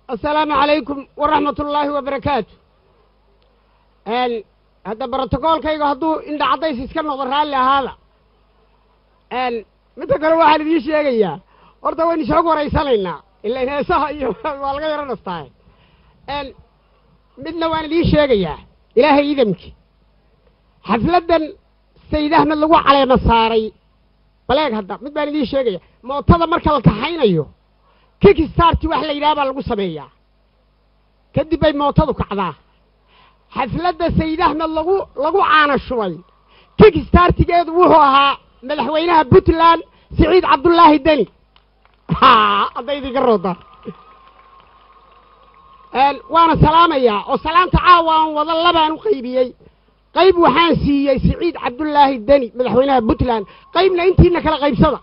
السلام عليكم ورحمة الله وبركاته. هذا بروتوكول كي يقعدوا إن عطيس يسكنوا ضرال هذا. متى قالوا واحد يجي يا أرد وين يشوفوا رئيسنا إلا إنه صح والغير نستعين. مثل وين يجي يا إلهي يدمك. حفلة السيد أحمد لقوا على مصاري. بلاك هذا مثل وين يجي يا ما تذا مركل كحين أيوه. كيك ستارتي وحلا يلعب على القصبية كدي بي موتادو كعدا حفلة السيد أحمد لغو عانا شوي كيك ستارتي جيد وهوها مدحوينها بوتلان سعيد عبد الله الدني أضيدي قروطة وانا سلامة يا وسلام تعاوان وظلبان وقيبيي قيب وحانسي سعيد عبد الله الدني مدحوينها بوتلان قيبنا انتي انك لغيب صدا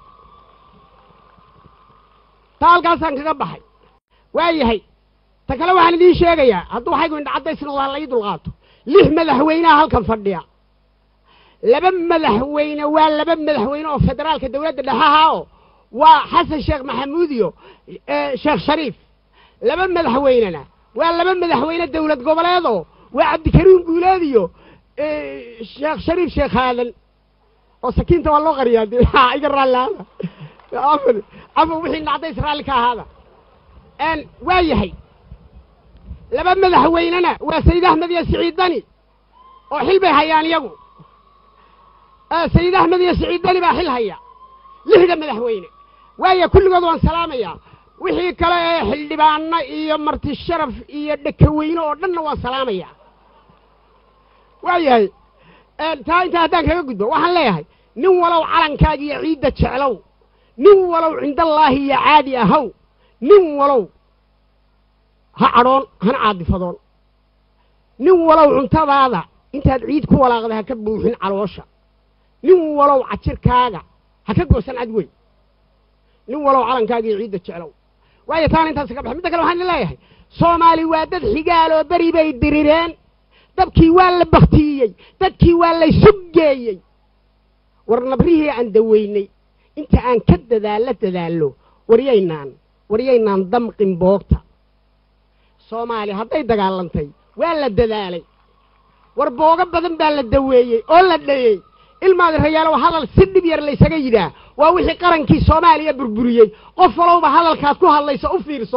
halkaasaan kaga baxay waayahay ta kale waxaan idin sheegayaa hadduu waxaygu indhacadaysna waa la ii dulqaato 6 madaxweynaha halkan fadhiya 2 madaxweyne waa 2 madaxweyne oo federaalka dawladda dhaxaha waa xasan sheekh maxamuud iyo sheekh shariif 2 madaxweynena waa 2 madaxweyne dawlad goboleedo waa cabdikariim guuleed iyo sheekh shariif sheekh haadan oo sakiinta waa loo qariyaa iga raalaada عفوا وحين نعطي إسرائيل كهذا وايهي لما مدحويننا وسيد أحمد يا سعيد دني وحل بهيان يقو سيد أحمد يا سعيد دني بحل هيا لهذا مدحوينه ويا كل قضوان سلامة يا وحي كلا حل بانا إيا مرت الشرف إيا دكوينه ودنا وسلامة يا وايهي انت هداك يقول وحن ليهي نو ولو علن كاجي عيدة شعلو nin walow cinda allaahi iyo caadi ahow nin walow ha cadhoon hana caadifadoon nin walow cuntadaada intaad ciid ku walaaqda ha ka buuxin caloosha nin walow cajirkaaga ha ka goosan cadweyn nin walow calankaaga iyo ciidda jeclow waayo taan intaas ka baxay midda kale waxaan leeyahay soomaali waa dad xigaal oo beri bay dirireen dabkii waa la baktiyey dadkii waa la sugeeyey war nabrihii aan daweynay inta aan ka dadaalo waryaynaan damqin boogta Soomaali hadday dagaalantay waa la dadaalay war booga badan baa la daweeyay oo la dheeyay ilmaad rayaalo hadal si dhib yar la isaga yidaa waa wixii qarankii Soomaaliya burburiyay qof walba hadalkaas ku hadlayso u fiirso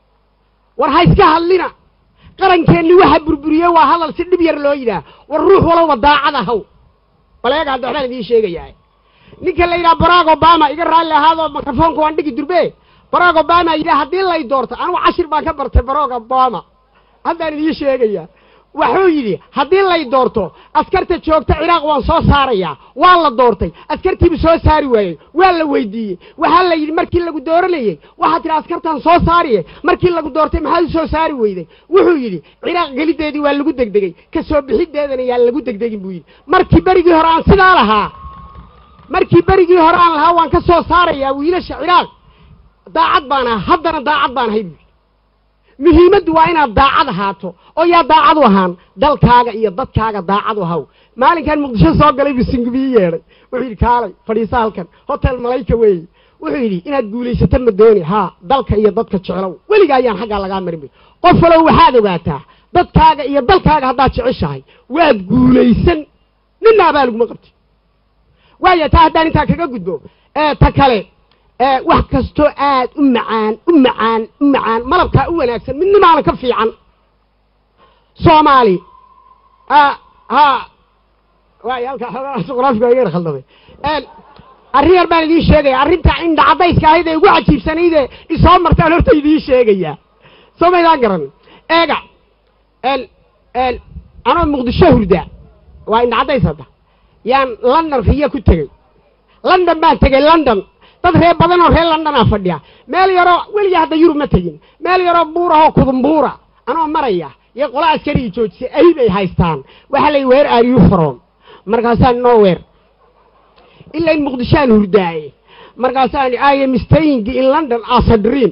war ha iska hadlina qarankeeni waxa burburiyay waa hadal si dhib yar loo yidaa war ruux walba daacad ah baleega hadda waxaan idin sheegayaa ninka la yiraahdo Barack Obama iga raali ahaado mikrofoonka waan dhigi durbe Barack Obama ila hadii la doorto anigu 10 baan ka bartay Barack Obama hadaan idin sheegaya wuxuu yiri hadii la doorto askarta joogta Iraq waan soo saaraya waa la doortay askartii soo saari waayay waa la weydiiyay waxa la yiri markii lagu dooranayay waxa tira askartan soo saariyay markii lagu doortay maxay soo saari weyday wuxuu yiri Iraq galideedii waa lagu degdegay ka soo bixideedana yaa lagu degdegin buu yiri markii barigii hore aan sidaa lahaa markii barigii hore aan lahaa waan ka soo saaraya wiilasha Iraq daacad baana haddana daacad baan hay muhiimadu waa inaad daacad ahaato oo yaa daacad u ahaan dalkaaga iyo dadkaaga daacad u haw maalinkan Muqdisho soo galay bisingibii yeeray wuxuu yiri kaalay fadhiisa halkan hotel Malayka weey wuxuu yiri inaad guulaysato ma dooni ha dalka iyo dadka jeclow weliga ayaan xagga laga marin qof walow waxaad ogaataa dadkaaga iyo dalkaaga haddaad jeceshahay waad guulaysan ninna baa lagu qabtay waayo taa hadaan inta kaga gudbo ta kale wax kasto aad u macaan malabka u wanaagsan midna ma ka fiican Soomaali waayo halka suqrafka ay khaldamay arrin baan idin sheegay arrinta in dhacdayska ahayd ay ugu cajiibsanayd isoo martaan horta idin sheegaya Soomaaliya garan eega ana Muqdisho hurda waa in dhacdaysada yaan London riya ku tagay London baan tagay London dad reer badan oo reer London ah fadhiya meel yaro waliga hadda Yurub ma tagin meel yaro buuraha kudumbuura anoo maraya iyo qola askari joojisay ay bay haystaan waxa la weer are you from markaasaan nowhere illa in Muqdisho hurdaay markaasaan I am staying in London as a dream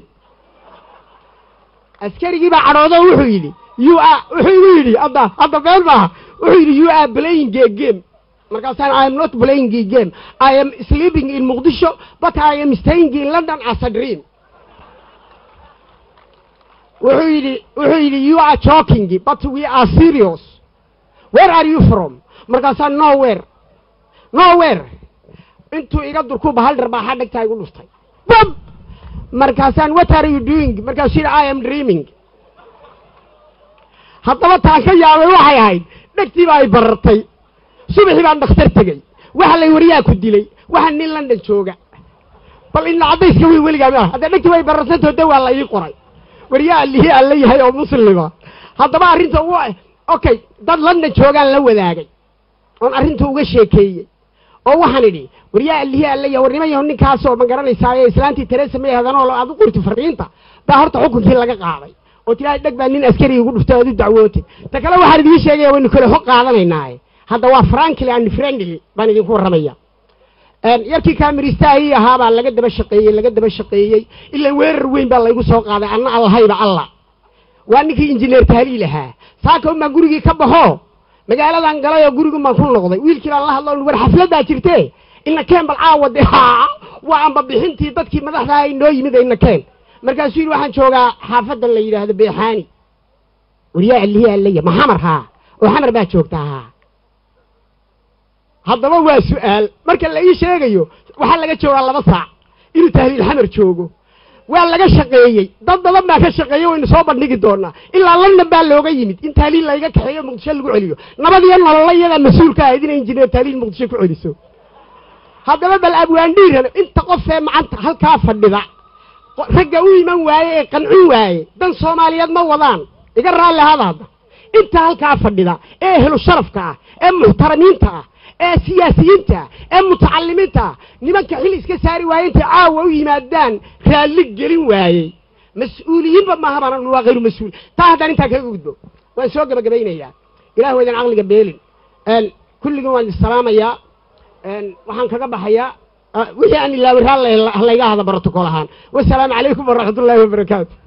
askarigi baa cadhoodo wuxuu yiri wuxuu yiri hadda beel baa wuxuu yiri you are playing a game markaasaan I am not playing a game I am sleeping in Mogadishu but I am staying in London as a dream wuxuu yidhi you are joking but we are serious where are you from markaasaan nowhere intuu iga durku bahal dharbaaxa dhegtaa igu dhuftay bab markaasaan what are you doing markaasuu yidhi I am dreaming haddaba taan ka yaabay waxay ahayd dhegtii baa ay barartay subaxii baan dhakhtar tegey waxa lay wariyaa ku dilay waxa nin London jooga bal in cadayska way weligaa ma hadda dhegtii way barartay dawaa la ii qoray wariyaa lihii alla yahay oo muslima haddaba arrinta okay dad London joogaan la wadaagay oon arrinta uga sheekeeyey oo waxaan idhi wariyaa lihii alla yahay warnimayo ninkaas oo ma garanaysaa islaantii Teresa May hadanoo aad u qortay fariinta baa horta xukunkii laga qaaday oo tiraa dhag baa nin askari ugu dhuftay oo dacwootay ta kale waxaan idin sheegay waynu kala xog qaadanaynaa hadda waa frankly and friendly baan idinku warramaya yarkii kaamiristaahi ahaa baa laga daba shaqeeyey ilaa weerar weyn baa laygu soo qaaday anna allahayba allah waa ninkii injineer tahliil ahaa saaka uma gurigii ka baxo magaaladan galay oo gurigu ma ku noqday wiilkii baan la hadlay war xafladaa jirtee inna keen bal caawade waa amba bixintii dadkii madaxda ay noo yimid inna keen markaasuu yidhi waxaan joogaa xaafadda la yidhaahdo beexaani wariyaa lihiya allaya ma xamar haa oo xamar baa joogtaa haddaba waa su'aal marka la ii sheegayo waxaa laga joogaa 2 saac inuu tahliil xamar joogo waa laga shaqeeyey dad badan baa ka shaqeeyey waynu soo bandhigi doonaa ilaa London baa looga yimid in tahliil layga kaxeeyo muqdisho lagu celiyo nabadiyo nololayada mas'uulka ah in injineer tahliil muqdisho ku celiso haddaba bal abwaandhiirana inta qof ee macanta halkaa fadhida ragga u iman waaye ee qancin waaye dan Soomaaliyeed ma wadaan iga raali hada inta halkaa fadhida ee helo sharafka ah ee muxtaramiinta ah ee siyaasiyiinta ee mutacallimiinta nimanka xil iska saari waayeen inta caawa u yimaadaan raali gelin waayay mas'uuliyiinba ma habaran waa غير mas'uul taa hadan inta kaga gudbo waan soo gabagabaynayaa ilaahay wadan aqliga beelin kulligan waan salaamayaa waxaan kaga baxayaa wixii aan ilaa raali layga hada protocol ahaan wassalaamu calaykum wa rahmatullaahi wa barakaatuh